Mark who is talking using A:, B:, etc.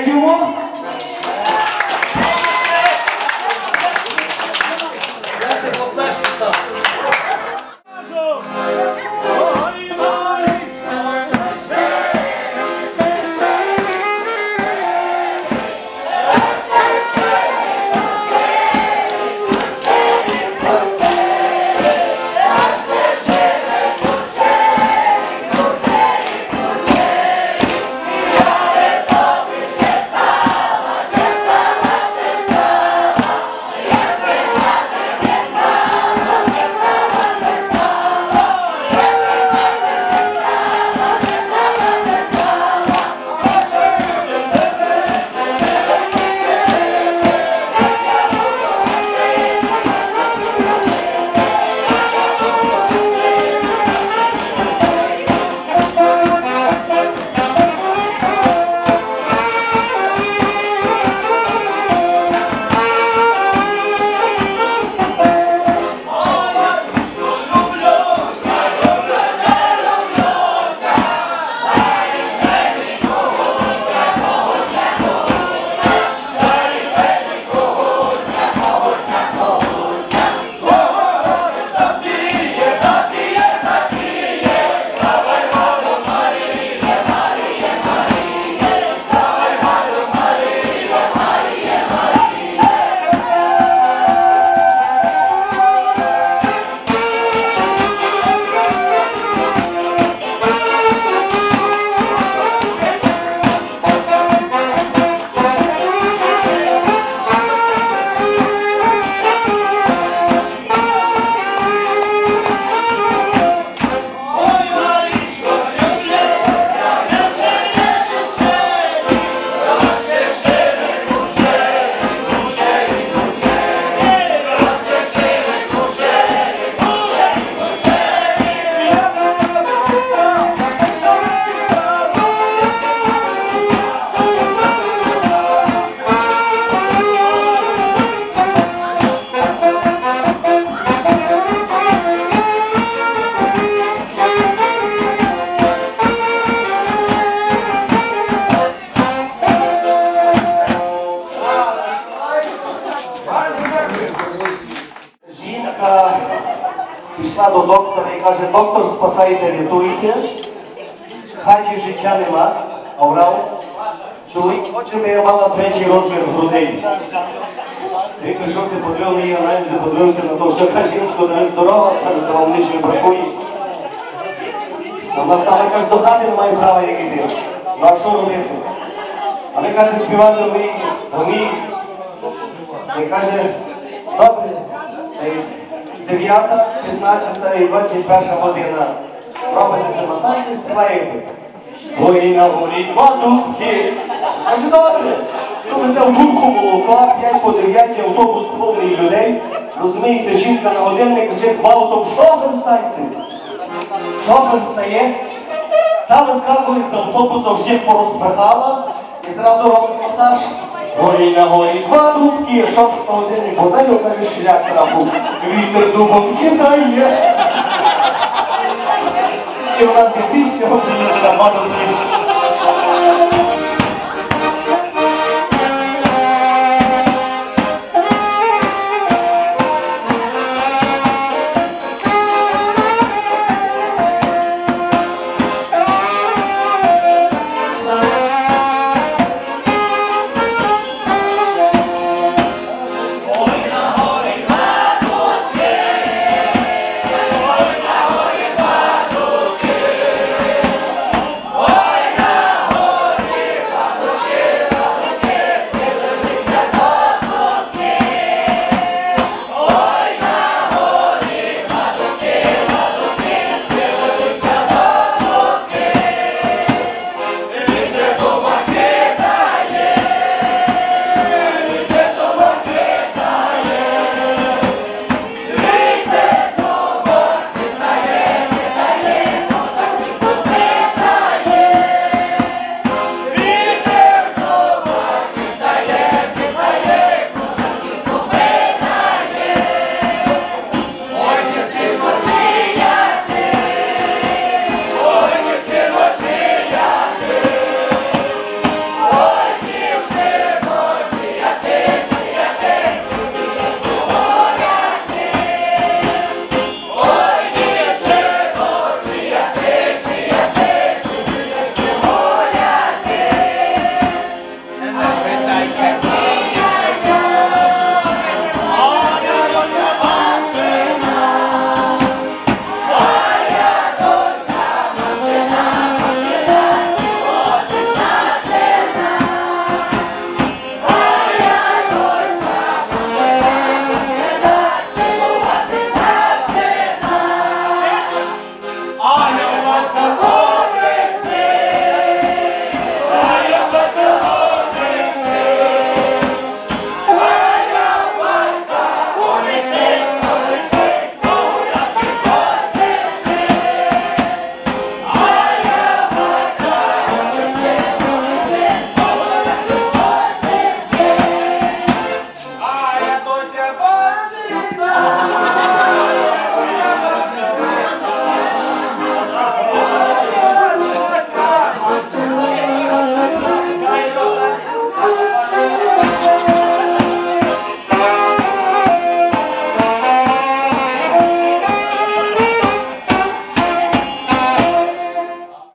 A: Дякуємо. Жінка пішла до доктора і каже: доктор, спасайте, рятуйте, в хаті життя нема, а врав, чоловік хоче, щоб я мала третій розмір грудей. Він прийшовся, подивив її аналізи, подивився на те, що каже: жіночко, не здорова, каже, то вам нічого бракує. Вона стала, каже, до хати не має права, як іти. Ну а що робити? А ми, каже, співати вміємо. І каже: добре, 9, 15 і 21 година. Робитеся масаж і співаєте. Ой, на горі два дубки. Каже: добре. Хто взяв дубку молока, 5 по 9, автобус повний людей. Розумієте, жінка на годинник каже: гвалтом, шофер встаньте. Шофер встає, та вискакує з автобуса, всіх порозпихала і зразу робить масаж. Горі на горі два дубки, шофер на годинник, бодай окаже шляк трапу. Вітер дубом кидає. І у нас є пісня,